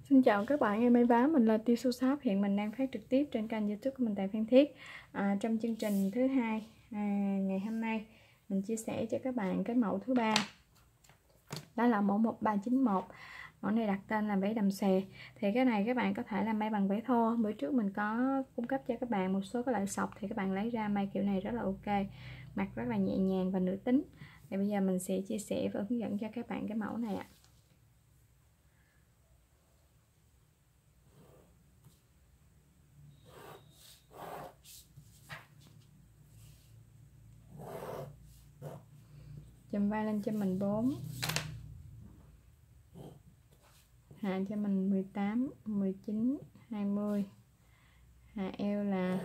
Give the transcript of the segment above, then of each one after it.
Xin chào các bạn, em May Vá, mình là Tiêu Su Shop. Hiện mình đang phát trực tiếp trên kênh YouTube của mình tại Phan Thiết. Trong chương trình thứ hai ngày hôm nay, mình chia sẻ cho các bạn cái mẫu thứ ba. Đó là mẫu 1391. Mẫu này đặt tên là váy đầm xòe. Thì cái này các bạn có thể là may bằng váy thô. Bữa trước mình có cung cấp cho các bạn một số cái loại sọc, thì các bạn lấy ra may kiểu này rất là ok, mặc rất là nhẹ nhàng và nữ tính. Thì bây giờ mình sẽ chia sẻ và hướng dẫn cho các bạn cái mẫu này ạ. Chùm vai lên cho mình 4, hạ cho mình 18, 19, 20, hạ eo là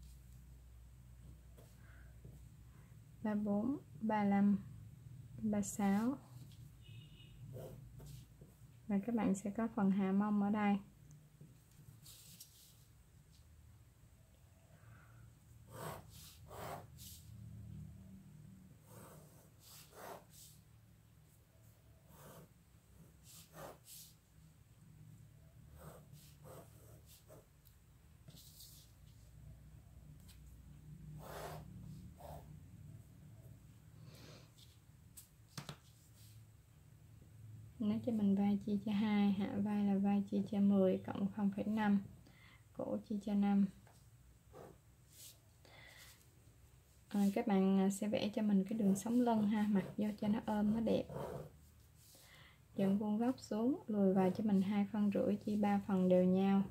34, 35, 36, và các bạn sẽ có phần hạ mông ở đây. Nó cho mình vai chia cho 2, hạ vai là vai chia cho 10 cộng 0,5, cổ chia cho 5. Các bạn sẽ vẽ cho mình cái đường sống lưng ha, mặc vô cho nó ôm, nó đẹp. Dựng vuông góc xuống, lùi vào cho mình 2,5 phân, chia 3 phần đều nhau.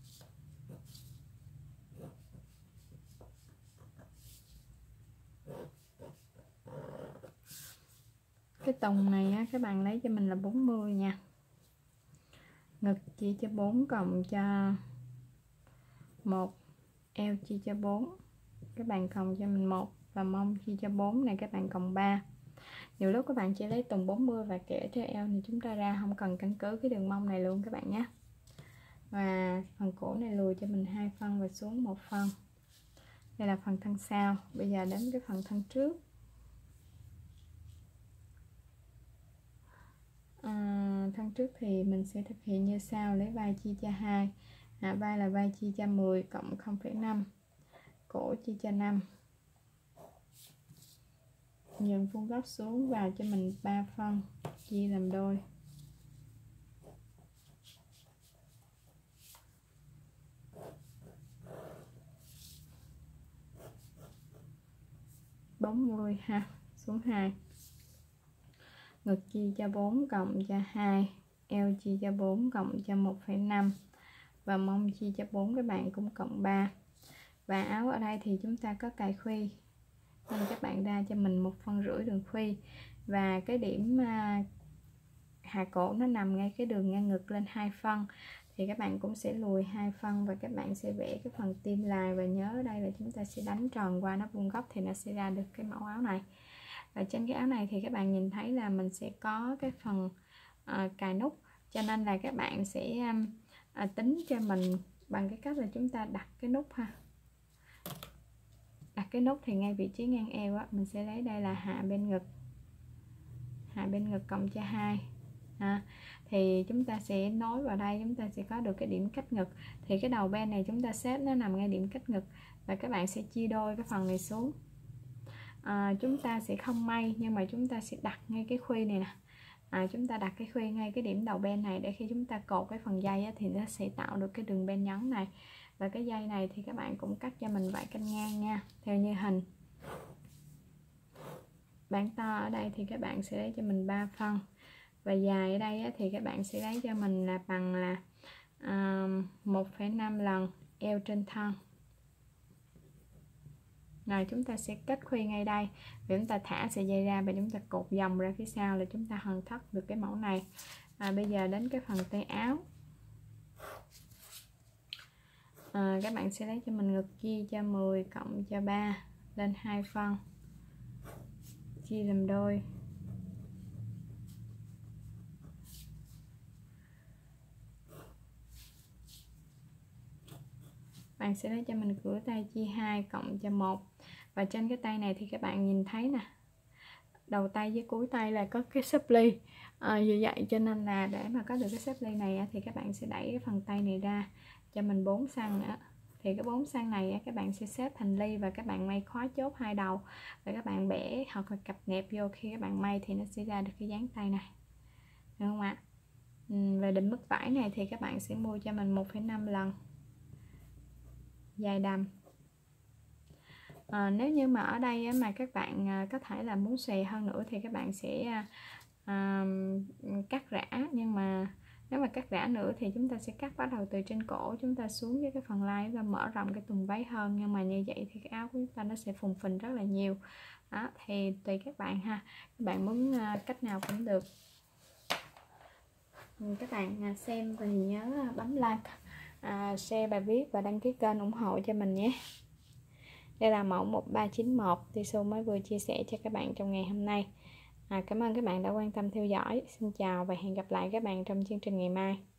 Cái tùng này á, các bạn lấy cho mình là 40 nha. Ngực chia cho 4 cộng cho 1, eo chia cho 4, các bạn cộng cho mình 1, và mông chia cho 4 này các bạn cộng 3. Nhiều lúc các bạn chỉ lấy tùng 40 và kẻ cho eo thì chúng ta ra không cần căn cứ cái đường mông này luôn các bạn nhé. Và phần cổ này lùi cho mình 2 phân và xuống 1 phân. Đây là phần thân sau. Bây giờ đến cái phần thân trước. Thân trước thì mình sẽ thực hiện như sau: lấy vai chia cho 2, hạ vai là vai chia cho 10 cộng 0,5, cổ chia cho 5, nhận vuông góc xuống, vào cho mình 3 phân, chia làm đôi. Ha, xuống 2. Ngực chia cho 4 cộng cho 2, eo chia cho 4 cộng cho 1,5, và mông chia cho 4 các bạn cũng cộng 3. Và áo ở đây thì chúng ta có cài khuy, nên các bạn ra cho mình 1,5 phân đường khuy. Và cái điểm hạ cổ nó nằm ngay cái đường ngang ngực lên 2 phân, thì các bạn cũng sẽ lùi 2 phân và các bạn sẽ vẽ cái phần tim lại. Và nhớ ở đây là chúng ta sẽ đánh tròn qua nó vuông góc thì nó sẽ ra được cái mẫu áo này. Và trên cái áo này thì các bạn nhìn thấy là mình sẽ có cái phần cài nút, cho nên là các bạn sẽ tính cho mình bằng cái cách là chúng ta đặt cái nút ha. Đặt cái nút thì ngay vị trí ngang eo á, mình sẽ lấy đây là hạ bên ngực cộng cho 2. Thì chúng ta sẽ nối vào đây, chúng ta sẽ có được cái điểm cách ngực. Thì cái đầu bên này chúng ta xếp nó nằm ngay điểm cách ngực, và các bạn sẽ chia đôi cái phần này xuống. Chúng ta sẽ không may, nhưng mà chúng ta sẽ đặt ngay cái khuy này nè. Chúng ta đặt cái khuy ngay cái điểm đầu bên này, để khi chúng ta cột cái phần dây á, thì nó sẽ tạo được cái đường bên nhấn này. Và cái dây này thì các bạn cũng cắt cho mình vải canh ngang nha, theo như hình. Bản to ở đây thì các bạn sẽ lấy cho mình 3 phân, và dài ở đây á, thì các bạn sẽ lấy cho mình là bằng là 1,5 lần eo trên thân. Rồi chúng ta sẽ kết khuy ngay đây, và chúng ta thả sợi dây ra và chúng ta cột vòng ra phía sau là chúng ta hoàn tất được cái mẫu này. Bây giờ đến cái phần tay áo. Các bạn sẽ lấy cho mình ngực chia cho 10 cộng cho 3 lên 2 phân, chia làm đôi. Bạn sẽ lấy cho mình cửa tay chia 2 cộng cho 1. Và trên cái tay này thì các bạn nhìn thấy nè, đầu tay với cuối tay là có cái xếp ly. Vì vậy cho nên là để mà có được cái xếp ly này thì các bạn sẽ đẩy cái phần tay này ra cho mình 4 xăng nữa. Thì cái 4 xăng này các bạn sẽ xếp thành ly và các bạn may khóa chốt hai đầu và các bạn bẻ hoặc là cặp nẹp vô. Khi các bạn may thì nó sẽ ra được cái dáng tay này, được không ạ? Về định mức vải này thì các bạn sẽ mua cho mình 1,5 lần dài đầm. Nếu như mà ở đây mà các bạn có thể là muốn xòe hơn nữa thì các bạn sẽ cắt rã, nhưng mà nếu mà cắt rã nữa thì chúng ta sẽ cắt bắt đầu từ trên cổ chúng ta xuống với cái phần lai và mở rộng cái tùng váy hơn, nhưng mà như vậy thì cái áo của chúng ta nó sẽ phùng phình rất là nhiều. Đó, thì tùy các bạn ha, các bạn muốn cách nào cũng được. Các bạn xem thì nhớ bấm like, share bài viết và đăng ký kênh ủng hộ cho mình nhé. Đây là mẫu 1391 Tissot mới vừa chia sẻ cho các bạn trong ngày hôm nay. Cảm ơn các bạn đã quan tâm theo dõi. Xin chào và hẹn gặp lại các bạn trong chương trình ngày mai.